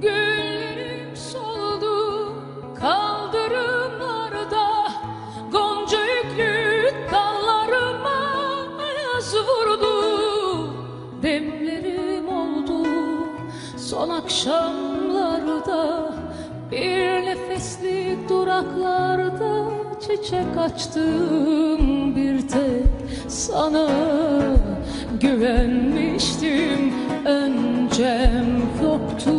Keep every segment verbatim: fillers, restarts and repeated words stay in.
Güllerim soldu kaldırımlarda, gonca yüklü dallarıma ayaz vurdu. Demlerim oldu son akşamlarda, bir nefeslik duraklarda çiçek açtım. Bir tek sana güvenmiştim, öncem yoktu,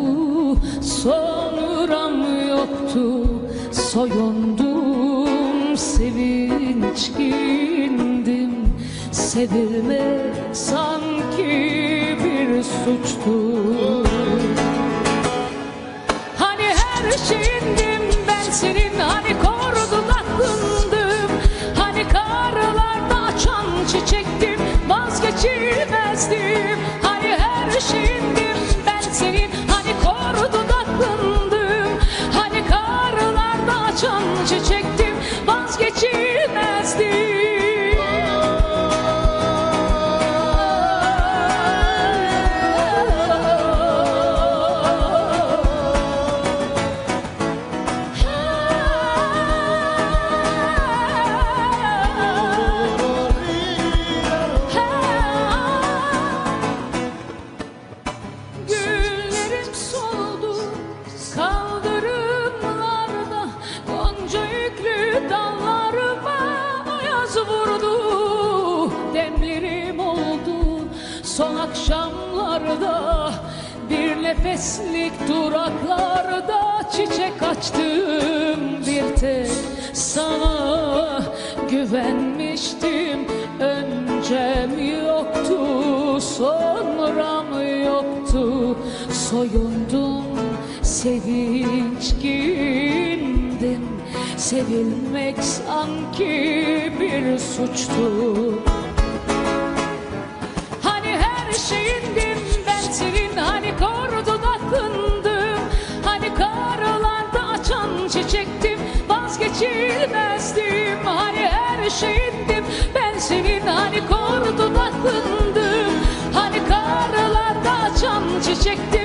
sonram yoktu. Soyundum, sevinçkindim, sevilmek sanki bir suçtu. Hani her şeyindim ben senin, hani kor dudakındım, hani karlarda açan çiçektim, vazgeçilmezdim. Hani her şeyindim ben senin, hani kor dudakındım, hani karlarda açan çiçektim, vazgeçilmezdim. Kaldırımlarda gonca yüklü dallarıma ayaz vurdu. Demlerim oldu son akşamlarda, bir nefeslik duraklarda çiçek açtım. Bir tek sana güvenmiştim, öncem yoktu, sonram yoktu. Soyundum, sevinçkindim, sevilmek sanki bir suçtu. Hani her şeyindim ben senin, hani kor dudakındım, hani karlarda açan çiçektim, vazgeçilmezdim. Hani her şeyindim ben senin, hani kor dudakındım, hani karlarda açan çiçektim,